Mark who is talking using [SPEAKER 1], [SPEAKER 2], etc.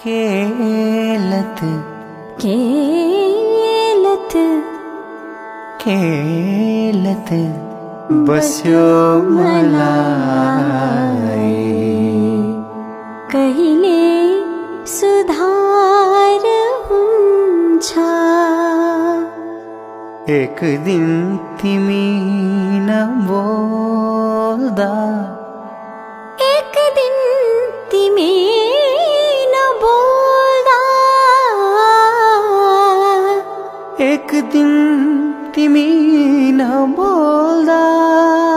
[SPEAKER 1] केलत
[SPEAKER 2] केलत
[SPEAKER 1] केलत बस्यो मलाई
[SPEAKER 2] कहिले सुधार हुन्छ।
[SPEAKER 1] एक दिन तिमी नबोल्दा
[SPEAKER 2] एक दिन तिमी नबोल्दा
[SPEAKER 1] एक दिन तिमी नबोल्दा